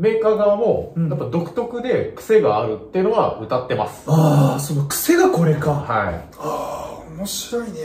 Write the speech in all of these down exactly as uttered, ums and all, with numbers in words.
メーカー側もやっぱ独特で癖があるっていうのは歌ってます。 うん、ああ、その癖がこれか。 はい。 ああ、面白いね。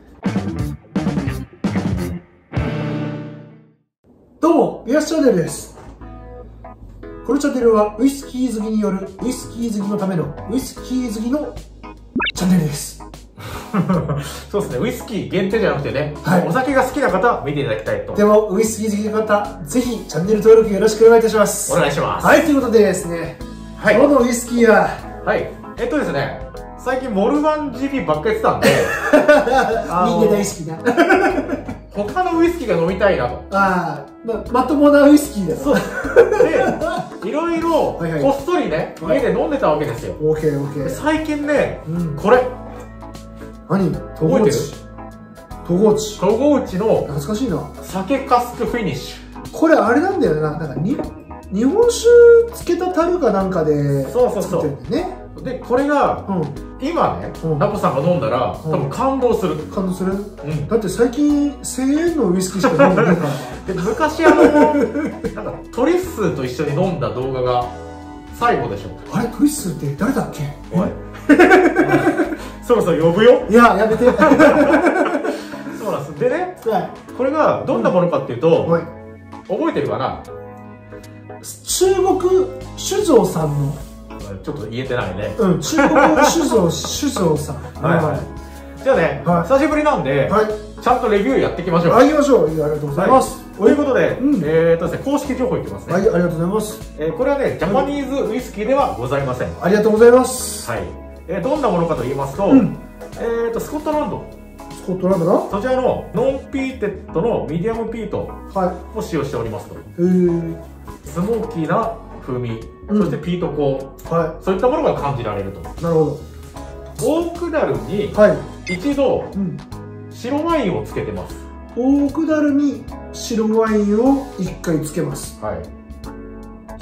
どうも、ビアスチャンネルです。このチャンネルはウイスキー好きによるウイスキー好きのためのウイスキー好きのチャンネルです。 そうですね、ウイスキー限定じゃなくてね、 はい、 お酒が好きな方見ていただきたいと。 でもウイスキー好きの方、ぜひチャンネル登録よろしくお願いいたします。 お願いします。 はい、ということでですね、はい、今日のウイスキーは、はい、 えっとですね、最近モルガン ジーピー ばっかりやってたんでみんな大好きな他のウイスキーが飲みたいなと。 ああ、ま、まともなウイスキーだ。 そうで、いろいろこっそりね、はいはい、家で飲んでたわけですよ。 オーケーオーケー。 最近ね、うん、これ何？トゴウチ。トゴウチ。 トゴウチの懐かしいな。 酒カスクフィニッシュ。これあれなんだよな、なんかに日本酒つけた樽かなんかで作ってるんだよね。 で、これが、うん、今ね、うん、ナポさんが飲んだら、うん、多分感動する。 感動する、うん、だって最近せんえんのウイスキーしか飲んでないからで、昔あのなんかトリッスーと一緒に飲んだ動画が最後でしょ。 あれ、トリッスーって誰だっけ？ おいそろそろ呼ぶよ。 いや、やめてそうなんです。でね、はい、これがどんなものかっていうと、はい、覚えてるかな？ 中国酒造さんのちょっと言えてないね。 うん、中国酒造、酒造さん。 はいはい。じゃあね、久しぶりなんで、ちゃんとレビューやっていきましょう。 はい、行きましょう。ありがとうございます。 ということで、えっとですね、公式情報いきますね。 はい、ありがとうございます。 え、これはね、ジャパニーズウイスキーではございません。 ありがとうございます。 はい。え、どんなものかと言いますと、えっと、スコットランド。 スコットランドなそちらのノンピーテッドのミディアムピートを使用しておりますと。へー。 スモーキーな風味。そしてピート香、はい、そういったものが感じられると。 なるほど。 オークダルに一度白ワインをつけてます。 オークダルに白ワインを一回つけます。はい。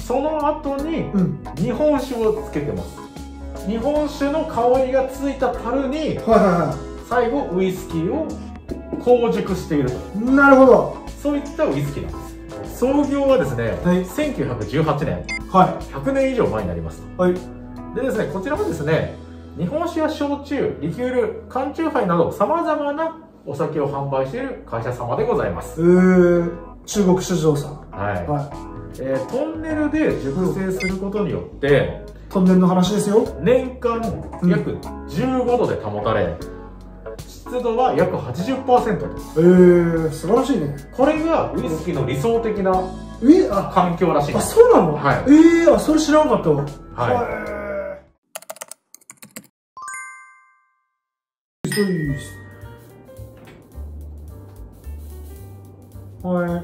その後に日本酒をつけてます。日本酒の香りがついた樽に最後ウイスキーを香熟していると。 なるほど。 そういったウイスキーなんです。創業はですね、はい、せんきゅうひゃくじゅうはちねん、はい、ひゃくねん以上前になります。はい、でですね、こちらはですね、日本酒や焼酎、リキュール、缶チューハイなどさまざまなお酒を販売している会社様でございます。 えー、中国酒造さん。 はい。はい、えー、トンネルで熟成することによって、 うん、トンネルの話ですよ。 年間約じゅうごどで保たれ、うん、湿度は約 はちじゅっパーセント と。 えー、素晴らしいね。これがウイスキーの理想的な環境らしい。 あ、そうなの？ はい。 えー、あ、それ知らなかったわ。はい。はい。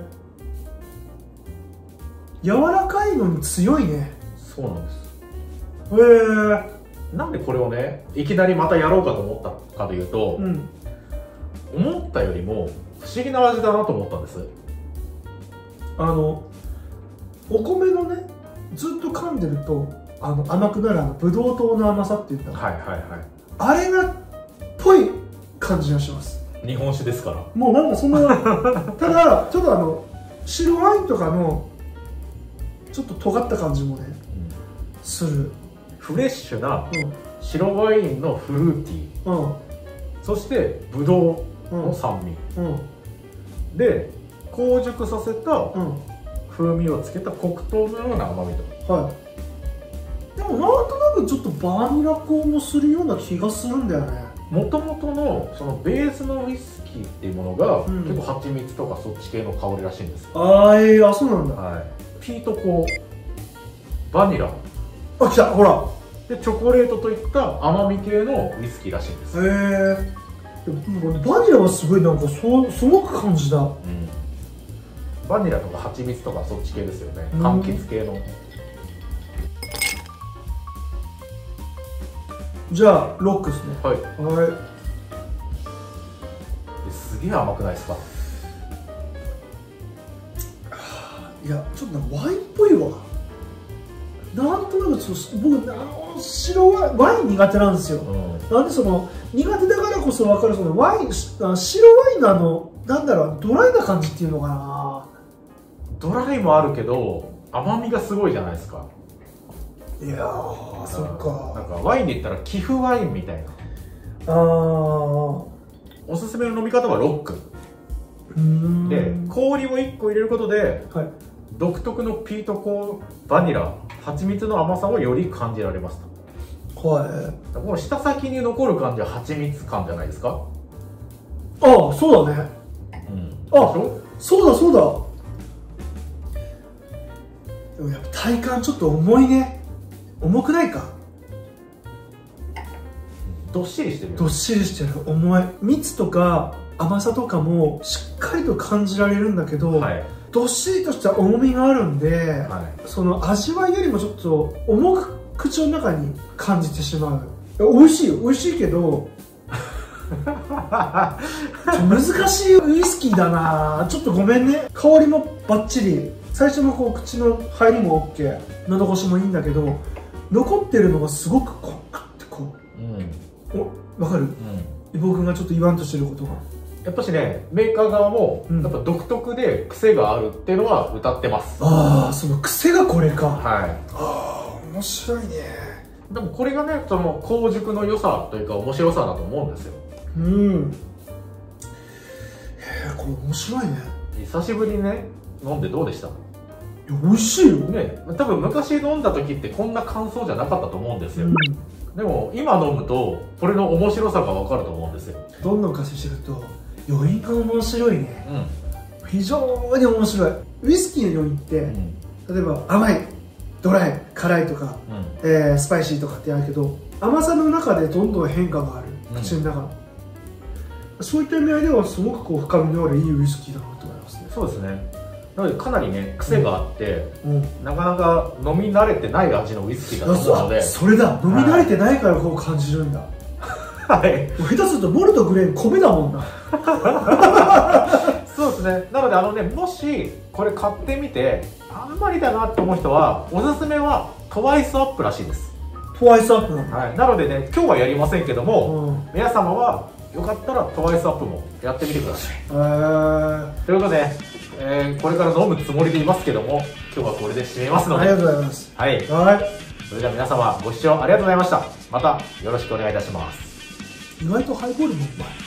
柔らかいのに強いね。 そうなんです。 へえー。 なんでこれをね、いきなりまたやろうかと思ったかというと、うん、思ったよりも不思議な味だなと思ったんです。 あのお米のね、ずっと噛んでるとあの甘くなるあのブドウ糖の甘さっていったら、はいはいはい、あれがっぽい感じがします。 日本酒ですから。 もうなんかそんなただちょっとあの白ワインとかのちょっと尖った感じもね、うん、する。 フレッシュな白ワインのフルーティー、うん、そしてブドウの酸味、うんうん、で香熟させた風味をつけた黒糖のような甘みと、はい、でもなんとなくちょっとバニラ香もするような気がするんだよね。もともとのそのベースのウイスキーっていうものが、うん、結構蜂蜜とかそっち系の香りらしいんです。ああ、えー、あ、そうなんだ。はい、ピート香、バニラ、あ、来た、ほら。でチョコレートといった甘み系のウイスキーらしいんです。へえ。バニラはすごいなんかそすごく感じだ。うん、バニラとか蜂蜜とかそっち系ですよね。柑橘系の。じゃあロックですね。はい。はい。すげえ甘くないですか？いや、ちょっとワインっぽいわ。なんとなく僕あの白ワイン、ワイン苦手なんですよ。うん、なんでその苦手だからこそ分かるそのワイン、白ワインのあのなんだろう、ドライな感じっていうのかな。ドライもあるけど、 甘みがすごいじゃないですか。 いやー、そっか。 なんかワインで言ったら寄付ワインみたいな。 あー、 おすすめの飲み方はロックで、氷をいっこ入れることで、はい、独特のピートコーバニラ蜂蜜の甘さをより感じられますと。はい。この舌先に残る感じは蜂蜜感じゃないですか。 ああ、そうだね。うん、あ、そうだそうだ。でもやっぱ体感ちょっと重いね。重くないか。 どっしりしてるよ。 どっしりしてる。重い。蜜とか甘さとかもしっかりと感じられるんだけど、はい、どっしりとした重みがあるんで、はい、その味わいよりもちょっと重く口の中に感じてしまう。美味しいよ、美味しいけど難しいウイスキーだな。ちょっとごめんね。香りもバッチリ、最初のこう口の入りも OK、 喉越しもいいんだけど、残ってるのがすごくこうカッてこう、うん、お、分かる、うん、イボ君がちょっと言わんとしてることが、 やっぱしね、メーカー側もやっぱ独特で癖があるっていうのは歌ってます。 うん、ああ、その癖がこれか。 はい。 ああ、面白いね。 でもこれがね、その香熟の良さというか面白さだと思うんですよ。うん。 へえ、これ面白いね。 久しぶりにね、飲んでどうでした？ いや、美味しいよね。多分昔飲んだ時ってこんな感想じゃなかったと思うんですよ。うん、でも今飲むとこれの面白さが分かると思うんですよ。 どんどん加瀬してると余韻が面白いね。うん、非常に面白い。ウイスキーの余韻って、うん、例えば甘い、ドライ、辛いとか、うん、えー、スパイシーとかってあるけど、甘さの中でどんどん変化がある、うん、口の中の。そういった意味合いではすごくこう深みのあるいいウイスキーだなと思いますね。 そうですね。なのでかなりね、癖があって、うん、なかなか飲み慣れてない味のウイスキーだと思うので。 それだ、飲み慣れてないからこう感じるんだ。はい。下手するとモルトグレーン米だもんな。 そうですね。なのであのね、もしこれ買ってみてあんまりだなって思う人は、おすすめはトワイスアップらしいです。 トワイスアップなの。 はい。なのでね、今日はやりませんけども、うん、皆様はよかったらトワイスアップもやってみてください。えー、ということで、えー、これから飲むつもりでいますけども、今日はこれで締めますので。 ありがとうございます。 はい。はい。それでは皆様ご視聴ありがとうございました。またよろしくお願いいたします。 意外とハイボールもうまい。